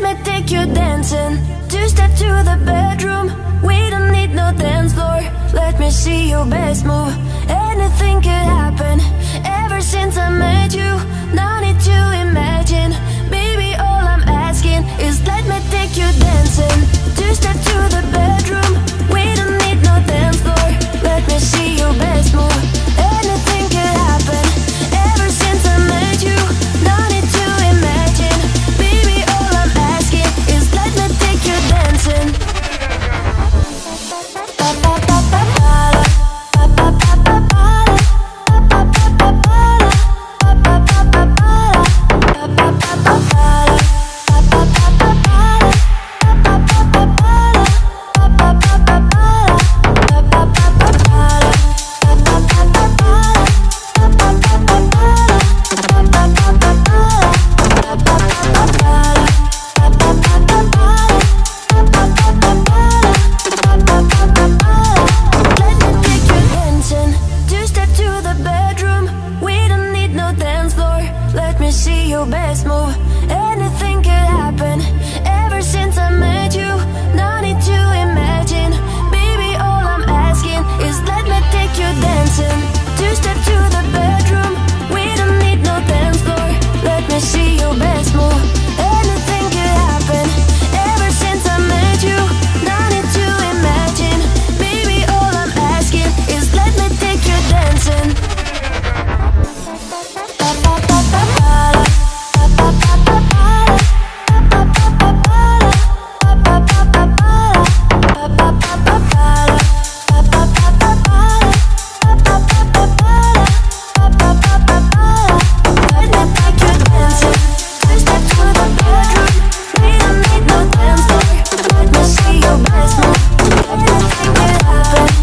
me take you dancing. Two step to the bedroom, we don't need no dance floor. Let me see your best move. Anything could happen. Ever since I met you, no need to imagine. Baby, all I'm asking is let me take you dancing. Two step to the bedroom, we don't need no dance floor. Let me see your best move. Anything could happen. Ever since I met you, no need to imagine. Baby, all I'm asking is let me take you dancing. See your best move. Anything could happen. Ever since I met you, no need to imagine. Baby, all I'm asking is let me take you dancing. Two step to the bedroom, we don't need no dance floor. Let me see your best move. Anything could happen. Ever since I met you, no need to imagine. Baby, all I'm asking is let me take you dancing. Let me see your best move. Anything could happen.